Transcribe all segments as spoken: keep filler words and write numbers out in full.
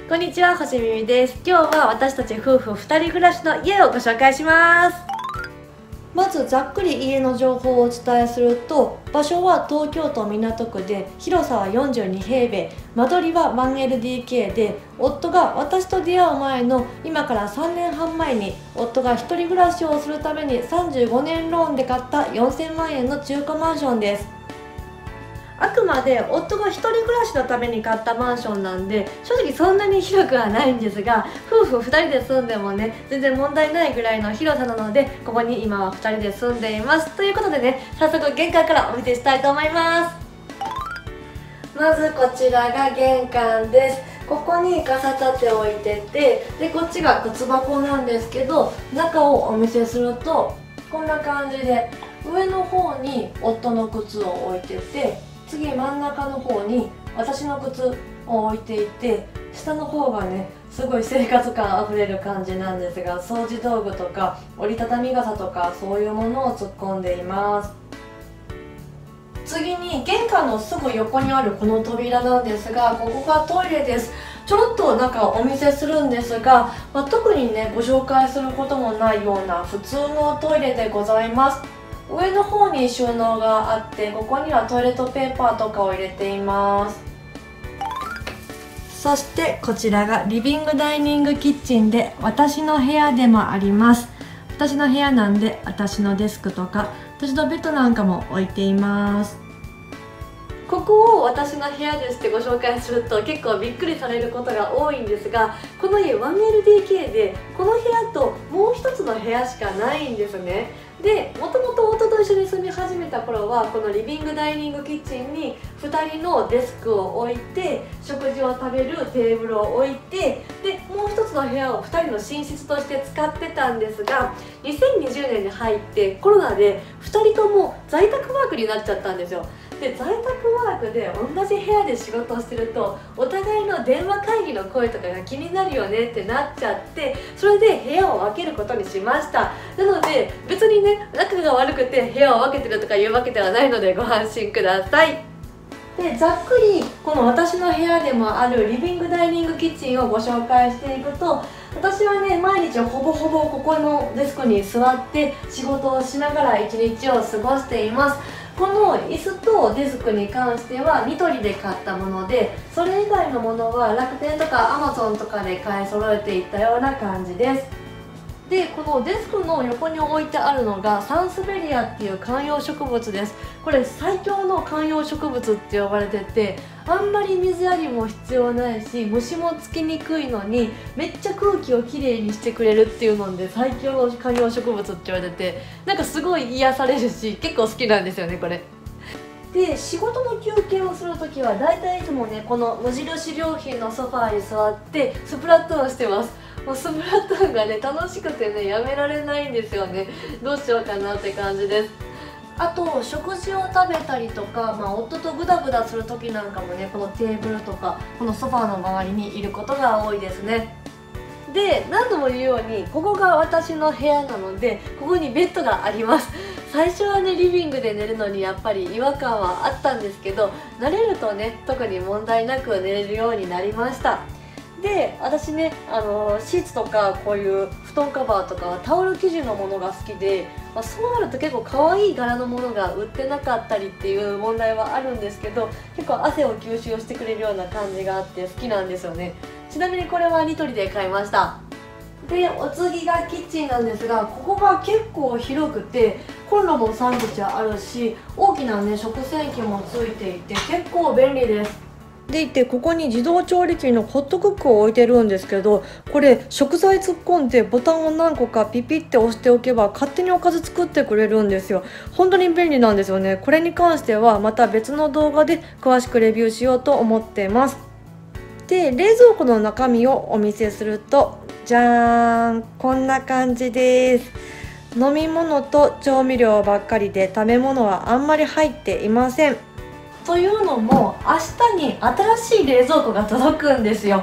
こんにちは、星耳です。今日は私たち夫婦ふたり暮らしの家をご紹介します。まずざっくり家の情報をお伝えすると、場所は東京都港区で、広さはよんじゅうにへいべい、間取りは ワンエルディーケー で、夫が私と出会う前の今からさんねんはん前に夫が一人暮らしをするためにさんじゅうごねんローンで買ったよんせんまんえんの中古マンションです。あくまで夫が一人暮らしのために買ったマンションなんで、正直そんなに広くはないんですが、夫婦ふたりで住んでもね全然問題ないぐらいの広さなので、ここに今はふたりで住んでいます。ということでね、早速玄関からお見せしたいと思います。まずこちらが玄関です。ここに傘立て置いてて、でこっちが靴箱なんですけど、中をお見せするとこんな感じで、上の方に夫の靴を置いてて、次真ん中の方に私の靴を置いていて、下の方がねすごい生活感あふれる感じなんですが、掃除道具とか折りたたみ傘とかそういうものを突っ込んでいます。次に玄関のすぐ横にあるこの扉なんですが、ここがトイレです。ちょろっと中お見せするんですが、まあ、特にねご紹介することもないような普通のトイレでございます。上の方に収納があって、ここにはトイレットペーパーとかを入れています。そしてこちらがリビングダイニングキッチンで、私の部屋でもあります。私の部屋なんで、私のデスクとか私のベッドなんかも置いています。ここを私の部屋ですってご紹介すると結構びっくりされることが多いんですが、この家 ワンエルディーケー で、この部屋ともう一つの部屋しかないんですね。で、もともと夫と一緒に住み始めた頃は、このリビングダイニングキッチンにふたりのデスクを置いて、食事を食べるテーブルを置いて、でもう一つの部屋をふたりの寝室として使ってたんですが、にせんにじゅうねんに入ってコロナでふたりとも在宅ワークになっちゃったんですよ。で在宅ワークで同じ部屋で仕事をしてると、お互いの電話会議の声とかが気になるよねってなっちゃって、それで部屋を分けることにしました。なので別にね仲が悪くて部屋を分けてるとかいうわけではないのでご安心ください。でざっくりこの私の部屋でもあるリビングダイニングキッチンをご紹介していくと、私はね毎日ほぼほぼここのデスクに座って仕事をしながら一日を過ごしています。この椅子とデスクに関してはニトリで買ったもので、それ以外のものは楽天とかアマゾンとかで買い揃えていったような感じです。でこのデスクの横に置いてあるのがサンスベリアっていう観葉植物です。これ最強の観葉植物って呼ばれてて、あんまり水やりも必要ないし、虫もつきにくいのにめっちゃ空気をきれいにしてくれるっていうので、最強の観葉植物って言われてて、なんかすごい癒されるし結構好きなんですよねこれ。で仕事の休憩をするときはだいたいいつもねこの無印良品のソファーに座ってスプラトゥーンしてます。もうスプラトゥーンがね楽しくてねやめられないんですよね。どうしようかなって感じです。あと食事を食べたりとか、まあ、夫とグダグダする時なんかもねこのテーブルとかこのソファーの周りにいることが多いですね。で何度も言うようにここが私の部屋なので、ここにベッドがあります。最初はねリビングで寝るのにやっぱり違和感はあったんですけど、慣れるとね特に問題なく寝れるようになりました。で私ねあのシーツとかこういう布団カバーとかはタオル生地のものが好きで、まあ、そうなると結構可愛い柄のものが売ってなかったりっていう問題はあるんですけど、結構汗を吸収してくれるような感じがあって好きなんですよね。ちなみにこれはニトリで買いました。でお次がキッチンなんですが、ここが結構広くてコンロもさん口あるし、大きなね食洗機もついていて結構便利です。でいて、ここに自動調理器のホットクックを置いてるんですけど、これ食材突っ込んでボタンを何個かピピって押しておけば勝手におかず作ってくれるんですよ。本当に便利なんですよね。これに関してはまた別の動画で詳しくレビューしようと思ってます。で冷蔵庫の中身をお見せすると、じゃーん、こんな感じです。飲み物と調味料ばっかりで食べ物はあんまり入っていません。というのも明日に新しい冷蔵庫が届くんですよ。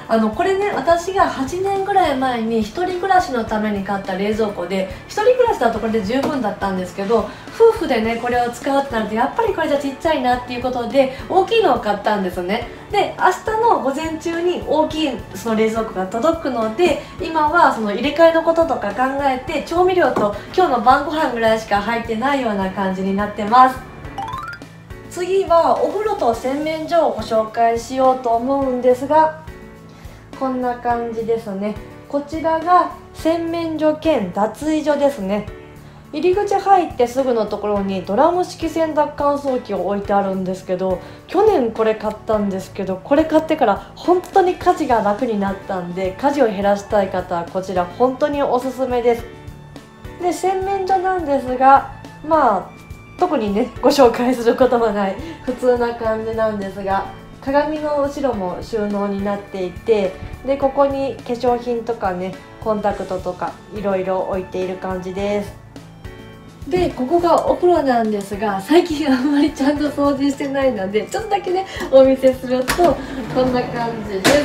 あのこれね、私がはちねんぐらい前に一人暮らしのために買った冷蔵庫で、一人暮らしだとこれで十分だったんですけど、夫婦でねこれを使うってなるとやっぱりこれじゃちっちゃいなっていうことで大きいのを買ったんですね。で明日の午前中に大きいその冷蔵庫が届くので、今はその入れ替えのこととか考えて調味料と今日の晩ご飯ぐらいしか入ってないような感じになってます。次はお風呂と洗面所をご紹介しようと思うんですが、こんな感じですね。こちらが洗面所兼脱衣所ですね。入り口入ってすぐのところにドラム式洗濯乾燥機を置いてあるんですけど、去年これ買ったんですけど、これ買ってから本当に家事が楽になったんで、家事を減らしたい方はこちら本当におすすめです。で洗面所なんですが、まあ特にねご紹介することはない普通な感じなんですが、鏡の後ろも収納になっていて、でここに化粧品とかねコンタクトとかいろいろ置いている感じです。でここがお風呂なんですが、最近あんまりちゃんと掃除してないのでちょっとだけねお見せするとこんな感じです。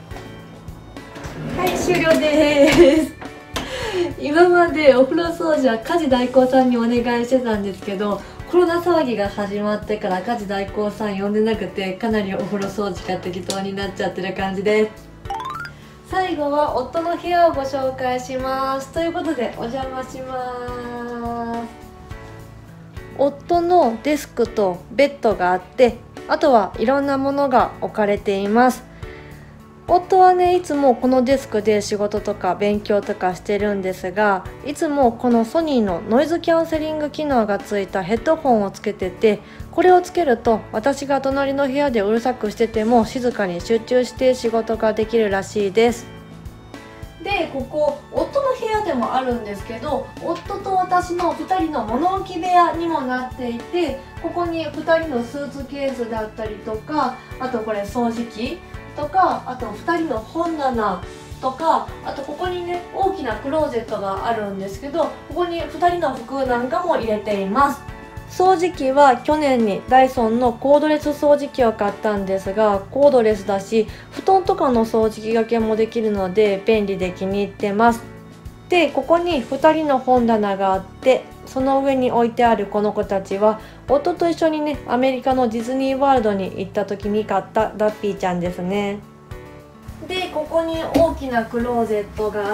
はい、終了です。今までお風呂掃除は家事代行さんにお願いしてたんですけど、コロナ騒ぎが始まってから家事代行さん呼んでなくて、かなりお風呂掃除が適当になっちゃってる感じです。最後は夫の部屋をご紹介します。ということでお邪魔します。夫のデスクとベッドがあって、あとはいろんなものが置かれています。夫はねいつもこのデスクで仕事とか勉強とかしてるんですが、いつもこのソニーのノイズキャンセリング機能がついたヘッドホンをつけてて、これをつけると私が隣の部屋でうるさくしてても静かに集中して仕事ができるらしいです。でここ夫の部屋でもあるんですけど、夫と私のふたりの物置部屋にもなっていて、ここにふたりのスーツケースだったりとか、あとこれ掃除機とか、あとふたりの本棚とか、あとここにね大きなクローゼットがあるんですけど、ここにふたりの服なんかも入れています。掃除機は去年にダイソンのコードレス掃除機を買ったんですが、コードレスだし布団とかの掃除機がけもできるので便利で気に入ってます。でここにふたりの本棚があって、その上に置いてあるこの子たちは夫と一緒にねアメリカのディズニーワールドに行った時に買ったダッフィーちゃんですね。でここに大きなクローゼットがあって、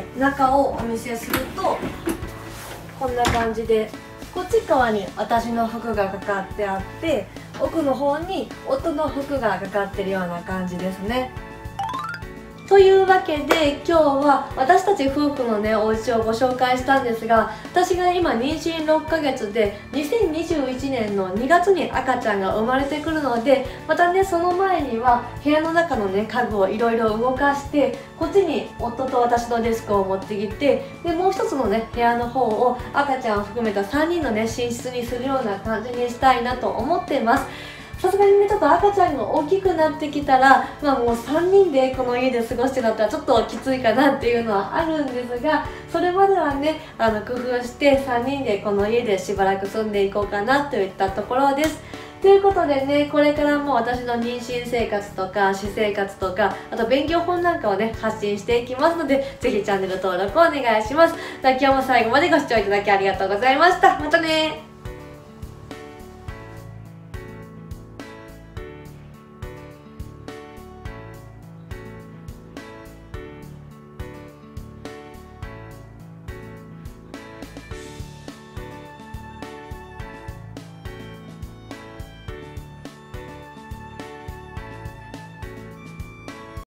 中をお見せするとこんな感じで、こっち側に私の服がかかってあって、奥の方に夫の服がかかってるような感じですね。というわけで今日は私たち夫婦のねお家をご紹介したんですが、私が今妊娠ろっかげつでにせんにじゅういちねんのにがつに赤ちゃんが生まれてくるので、またねその前には部屋の中のね家具をいろいろ動かして、こっちに夫と私のデスクを持ってきて、でもう一つのね部屋の方を赤ちゃんを含めたさんにんのね寝室にするような感じにしたいなと思ってます。さすがにねちょっと赤ちゃんが大きくなってきたら、まあもうさんにんでこの家で過ごしてだったらちょっときついかなっていうのはあるんですが、それまではねあの工夫してさんにんでこの家でしばらく住んでいこうかなといったところです。ということでね、これからも私の妊娠生活とか私生活とか、あと勉強本なんかをね発信していきますので、ぜひチャンネル登録お願いします。では今日も最後までご視聴いただきありがとうございました。またね。